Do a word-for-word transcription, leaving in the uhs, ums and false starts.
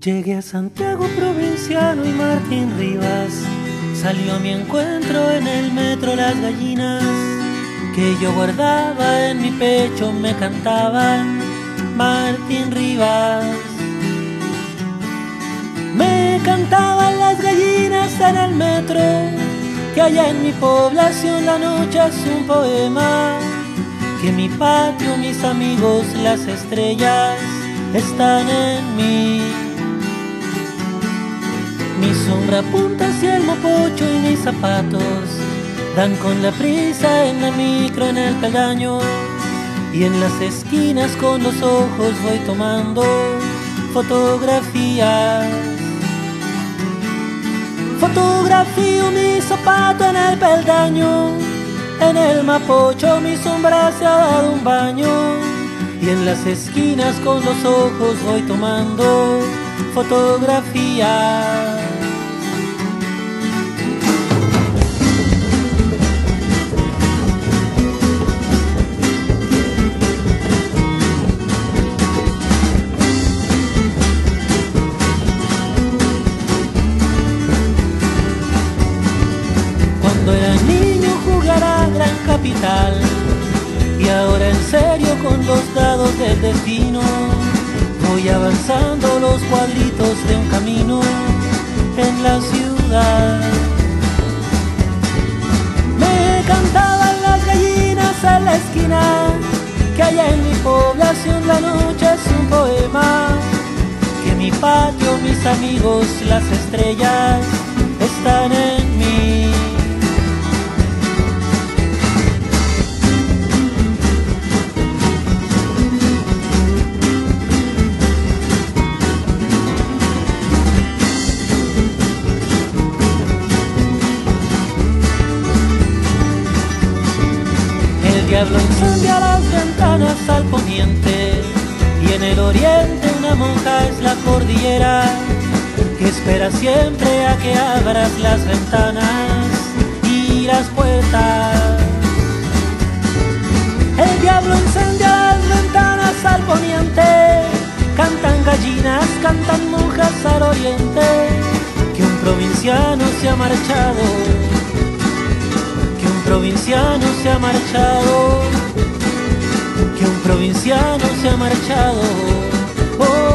Llegué a Santiago provinciano y Martín Rivas salió a mi encuentro en el metro. Las gallinas que yo guardaba en mi pecho me cantaban Martín Rivas. Me cantaban las gallinas en el metro, que allá en mi población la noche es un poema, que mi patio, mis amigos, las estrellas están en mí. Mi sombra apunta hacia el mopocho y mis zapatos dan con la prisa en la micro, en el peldaño, y en las esquinas con los ojos voy tomando fotografías. Fotografío mi zapato en el peldaño, en el mapocho mi sombra se ha dado un baño, y en las esquinas con los ojos voy tomando fotografías. Cuando era niño jugara Gran Capital, y ahora en serio con los dados del destino voy avanzando los cuadritos de un camino en la ciudad. Me cantaban las gallinas en la esquina, que allá en mi población la noche es un poema, que mi patio, mis amigos, las estrellas están en mí. El diablo incendia las ventanas al poniente, y en el oriente una monja es la cordillera, que espera siempre a que abras las ventanas y las puertas. El diablo incendia las ventanas al poniente, cantan gallinas, cantan monjas al oriente, que un provinciano se ha marchado, que un provinciano se ha marchado, que un provinciano se ha marchado. Oh.